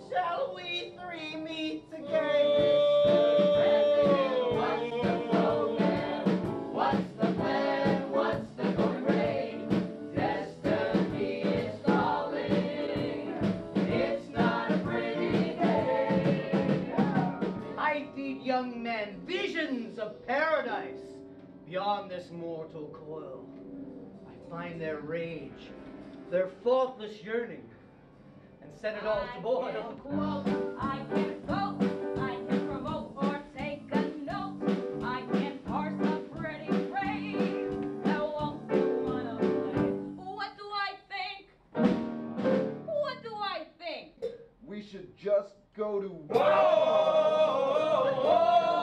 Shall we three meet again? What's the program? What's the plan? What's the going rate? Destiny is calling. It's not a pretty day. I feed young men visions of paradise beyond this mortal coil. I find their rage, their faultless yearning, and set it all to boil. I can quote, I can vote, I can promote or take a note. I can parse a pretty phrase that won't do one of play. What do I think? What do I think? We should just go to Whoa!